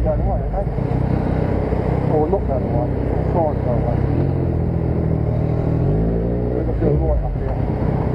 going away, don't they? Or not going away, or trying to go away. We've got to do a right up here.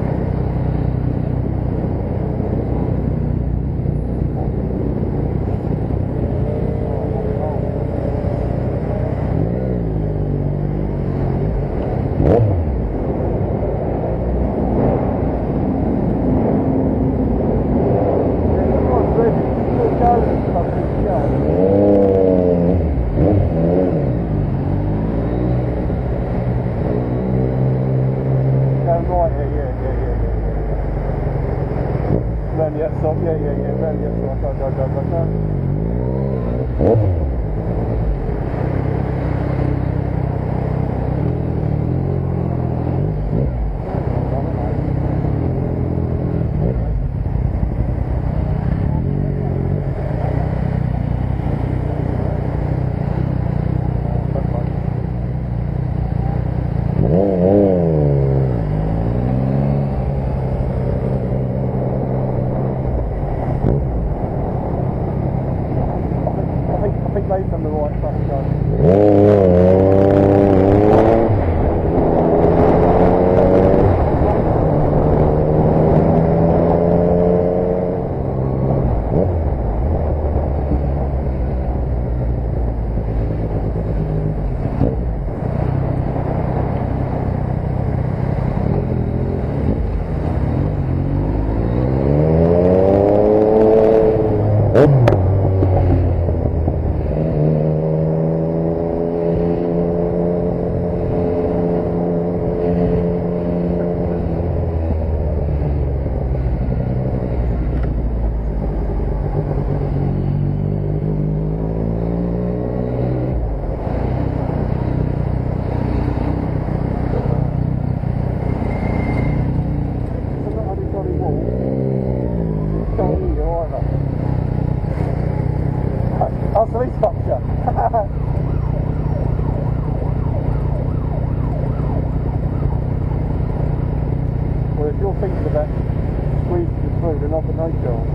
Well, if you're thinking about squeezing the through, then I've got no chance.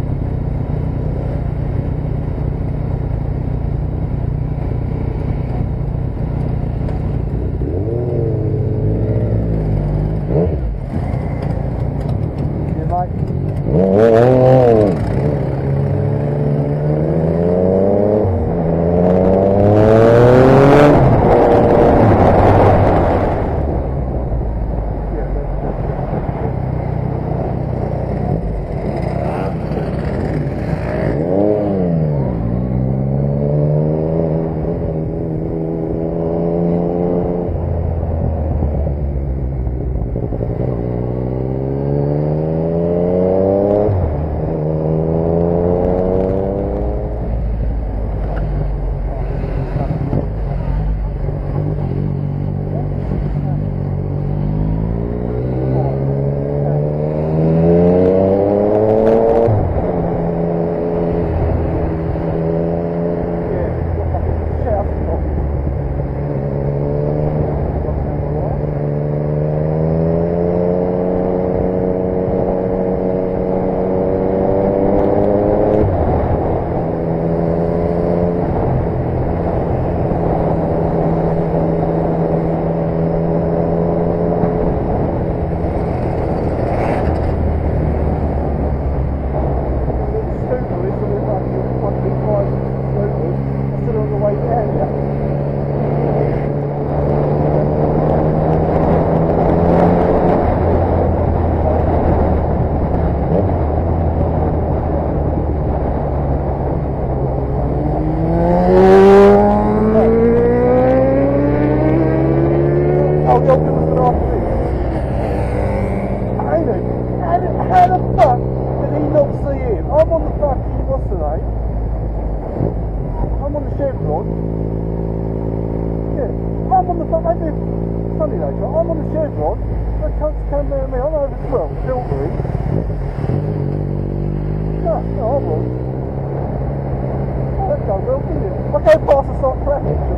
Funny though, I'm on the chevron, the cunt's come near me, I'm over 12, filtering. No, I'm on. Oh, that goes well, didn't it? I go past the site traffic.